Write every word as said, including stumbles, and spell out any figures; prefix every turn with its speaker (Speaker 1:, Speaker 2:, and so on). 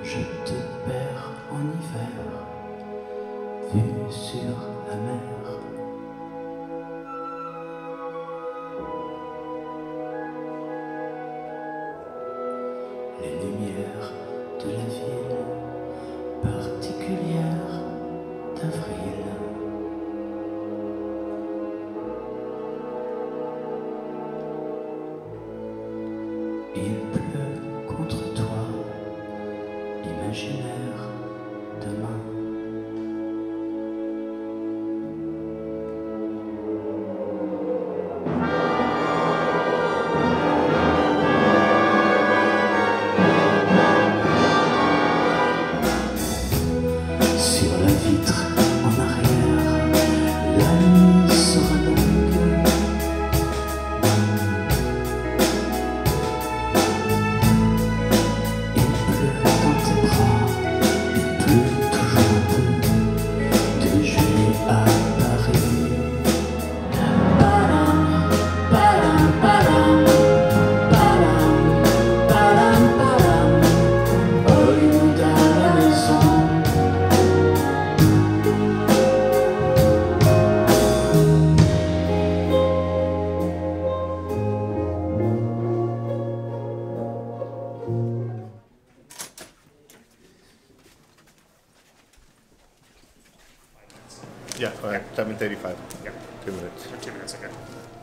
Speaker 1: Je te perds en hiver, vue sur la mer. Les lumières de la ville particulière d'avril. Il pleut contre toi, imaginaire demain. Sur la vitre en arrière, la nuit sera longue. Il pleut dans tes bras, il pleut toujours un peu, de juillet à Paris. Padam, padam, padam, padam, padam, padam, Hollywood à la maison.
Speaker 2: Yeah, all right, seven thirty-five.
Speaker 3: Yeah.
Speaker 2: Two minutes.
Speaker 3: Two minutes, okay.